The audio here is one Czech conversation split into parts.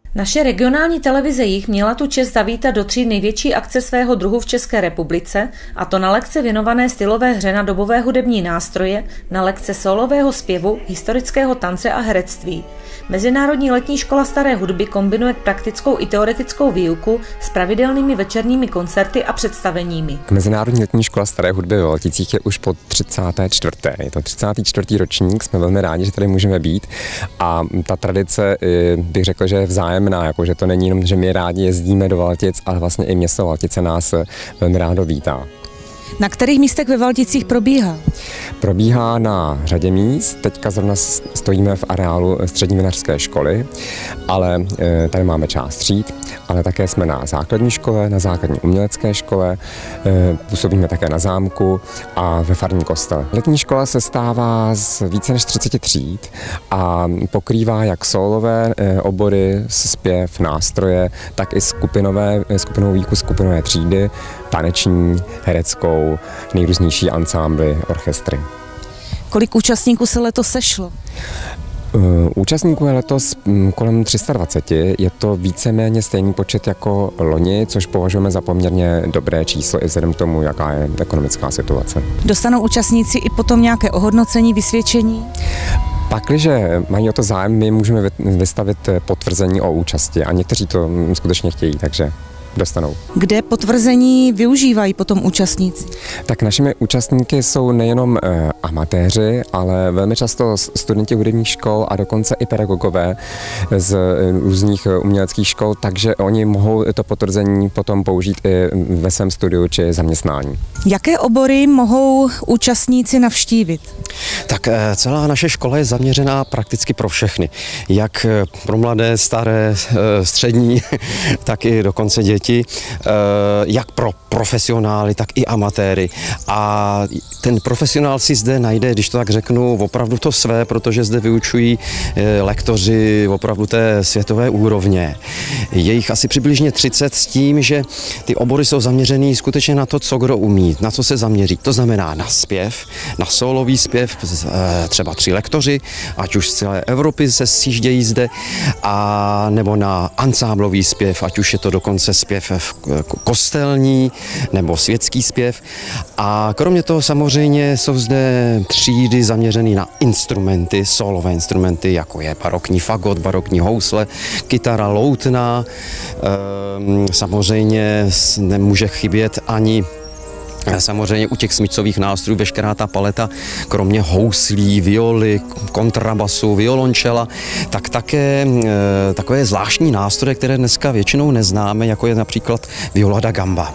Naše regionální televize Jih měla tu čest zavítat do 3 největší akce svého druhu v České republice, a to na lekce věnované stylové hře na dobové hudební nástroje, na lekce sólového zpěvu, historického tance a herectví. Mezinárodní letní škola staré hudby kombinuje praktickou i teoretickou výuku s pravidelnými večerními koncerty a představeními. Mezinárodní letní škola staré hudby ve Valticích je už po 34. Je to 34. ročník, jsme velmi rádi, že tady můžeme být, a ta tradice, bych řekl, že je vzájemná, jako že to není jenom, že my rádi jezdíme do Valtic, ale vlastně i město Valtice nás velmi rádo vítá. Na kterých místech ve Valticích probíhá? Probíhá na řadě míst, teďka zrovna stojíme v areálu střední vinařské školy, ale tady máme část tříd, ale také jsme na základní škole, na základní umělecké škole, působíme také na zámku a ve farním kostele. Letní škola se stává z více než 30 tříd a pokrývá jak sólové obory, zpěv, nástroje, tak i skupinovou výuku, skupinové třídy, taneční, hereckou, nejrůznější ansámbly, orchestry. Kolik účastníků se letos sešlo? Účastníků je letos kolem 320, je to víceméně stejný počet jako loni, což považujeme za poměrně dobré číslo i vzhledem k tomu, jaká je ekonomická situace. Dostanou účastníci i potom nějaké ohodnocení, vysvědčení? Pakliže mají o to zájem, my můžeme vystavit potvrzení o účasti a někteří to skutečně chtějí, takže dostanou. Kde potvrzení využívají potom účastníci? Tak našimi účastníky jsou nejenom amatéři, ale velmi často studenti hudebních škol a dokonce i pedagogové z různých uměleckých škol, takže oni mohou to potvrzení potom použít i ve svém studiu či zaměstnání. Jaké obory mohou účastníci navštívit? Tak celá naše škola je zaměřená prakticky pro všechny. Jak pro mladé, staré, střední, tak i dokonce děti. Jak pro profesionály, tak i amatéry. A ten profesionál si zde najde, když to tak řeknu, opravdu to své, protože zde vyučují lektoři opravdu té světové úrovně. Je jich asi přibližně 30 s tím, že ty obory jsou zaměřený skutečně na to, co kdo umí, na co se zaměří. To znamená na zpěv, na sólový zpěv, třeba 3 lektoři, ať už z celé Evropy se sjíždějí zde, a nebo na ansámblový zpěv, ať už je to dokonce zpěv kostelní nebo světský zpěv. A kromě toho samozřejmě jsou zde třídy zaměřené na instrumenty, sólové instrumenty, jako je barokní fagot, barokní housle, kytara loutná. Samozřejmě nemůže chybět ani samozřejmě u těch smyčcových nástrojů veškerá ta paleta, kromě houslí, violy, kontrabasu, violončela, tak také takové zvláštní nástroje, které dneska většinou neznáme, jako je například viola da gamba.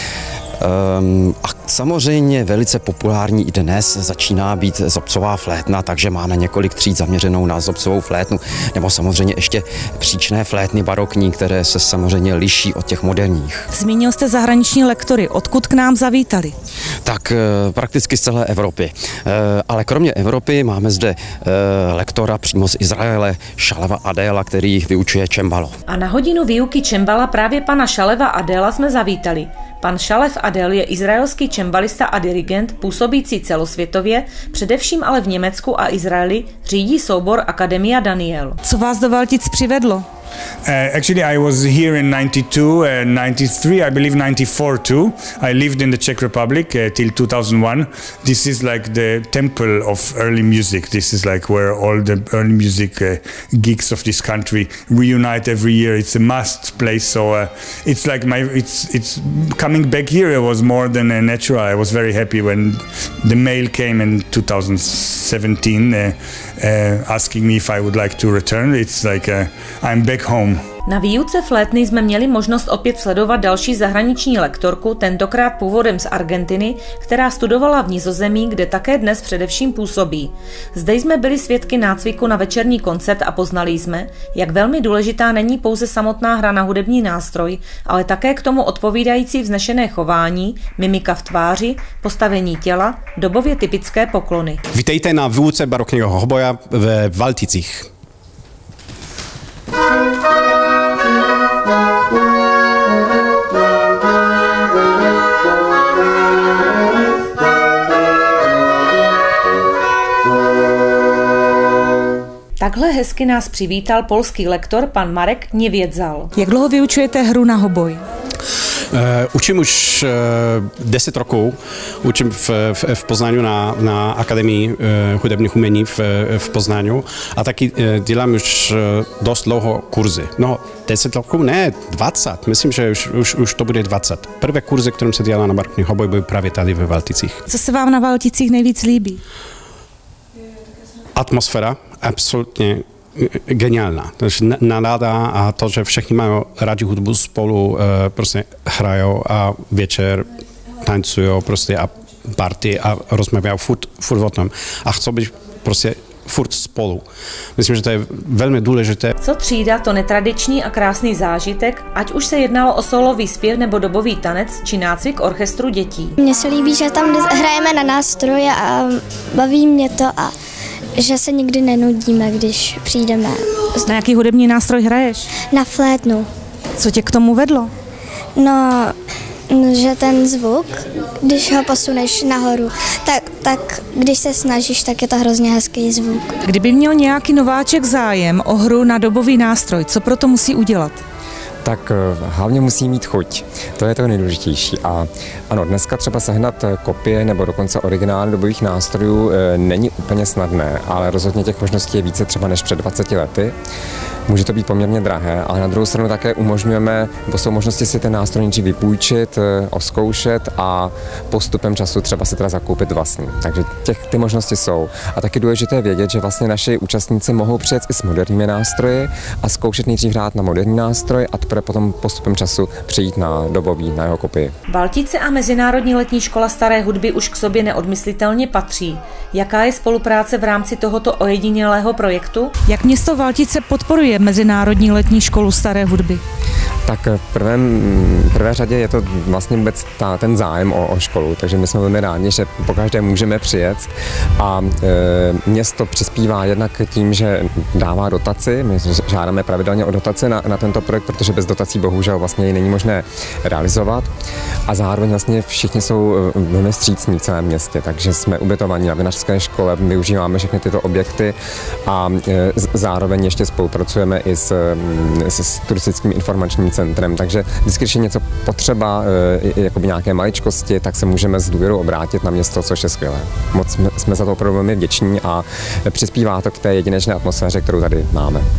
A samozřejmě velice populární i dnes začíná být zobcová flétna, takže máme několik tříd zaměřenou na zobcovou flétnu, nebo samozřejmě ještě příčné flétny barokní, které se samozřejmě liší od těch moderních. Zmínil jste zahraniční lektory, odkud k nám zavítali? Tak prakticky z celé Evropy. Ale kromě Evropy máme zde lektora přímo z Izraele, Šaleva Adela, který vyučuje čembalo. A na hodinu výuky čembala právě pana Šaleva Adela jsme zavítali. Pan Šalev Adel je izraelský čembalista a dirigent, působící celosvětově, především ale v Německu a Izraeli, řídí soubor Akademia Daniel. Co vás do Valtic přivedlo? Actually, I was here in 92, 93, I believe 94 too. I lived in the Czech Republic till 2001. This is like the temple of early music. This is like where all the early music geeks of this country reunite every year. It's a must place. So it's like it's coming back here was more than natural. I was very happy when the mail came in 2017 asking me if I would like to return. It's like I'm back home. Na výuce flétny jsme měli možnost opět sledovat další zahraniční lektorku, tentokrát původem z Argentiny, která studovala v Nizozemí, kde také dnes především působí. Zde jsme byli svědky nácviku na večerní koncert a poznali jsme, jak velmi důležitá není pouze samotná hra na hudební nástroj, ale také k tomu odpovídající vznešené chování, mimika v tváři, postavení těla, dobově typické poklony. Vítejte na výuce barokního hoboja ve Valticích. Tak Takhle hezky nás přivítal polský lektor pan Marek Niewiedzal. Jak dlouho vyučujete hru na hoboj? Učím už 10 roků, učím v Poznaniu na Akademii hudebních umění v Poznaniu a taky dělám už dost dlouho kurzy. No, 10 roků, ne, 20, myslím, že už to bude 20. Prvé kurzy, kterým se dělá na barokní hoboj, byly právě tady ve Valticích. Co se vám na Valticích nejvíc líbí? Atmosféra, absolutně geniálna. Nálada a to, že všichni mají rádi hudbu spolu, prostě hrajou a večer tancují prostě a party a rozmawiają furt o tom a chcou být prostě furt spolu. Myslím, že to je velmi důležité. Co třída, to netradiční a krásný zážitek, ať už se jednalo o solový zpěv nebo dobový tanec či nácvik orchestru dětí. Mně se líbí, že tam hrajeme na nástroje a baví mě to a že se nikdy nenudíme, když přijdeme. Na jaký hudební nástroj hraješ? Na flétnu. Co tě k tomu vedlo? No, že ten zvuk, když ho posuneš nahoru, tak když se snažíš, tak je to hrozně hezký zvuk. Kdyby měl nějaký nováček zájem o hru na dobový nástroj, co pro to musí udělat? Tak hlavně musí mít chuť. To je to nejdůležitější. A ano, dneska třeba sehnat kopie nebo dokonce originály dobových nástrojů není úplně snadné, ale rozhodně těch možností je více třeba než před 20 lety. Může to být poměrně drahé, ale na druhou stranu také umožňujeme, nebo jsou možnosti si ten nástroj nejdřív vypůjčit, oskoušet a postupem času třeba si teda zakoupit vlastní. Takže ty možnosti jsou. A taky důležité vědět, že vlastně naši účastníci mohou přijet i s moderními nástroji a zkoušet nejdřív hrát na moderní nástroj a teprve potom postupem času přijít na dobový, na jeho kopii. Valtice a Mezinárodní letní škola staré hudby už k sobě neodmyslitelně patří. Jaká je spolupráce v rámci tohoto ojedinělého projektu? Jak město Valtice podporuje Mezinárodní letní školu staré hudby? Tak v prvé řadě je to vlastně vůbec ten zájem o školu, takže my jsme velmi rádi, že pokaždé můžeme přijet a město přispívá jednak tím, že dává dotaci, my žádáme pravidelně o dotaci na tento projekt, protože bez dotací bohužel vlastně ji není možné realizovat a zároveň vlastně všichni jsou velmi vstřícní v celém městě, takže jsme ubytovaní na vinařské škole, využíváme všechny tyto objekty a zároveň ještě spolupracujeme i s turistickým informačním centrem, takže vždycky, když je něco potřeba, jakoby nějaké maličkosti, tak se můžeme s důvěrou obrátit na město, což je skvělé. Moc jsme za to opravdu velmi vděční a přispívá to k té jedinečné atmosféře, kterou tady máme.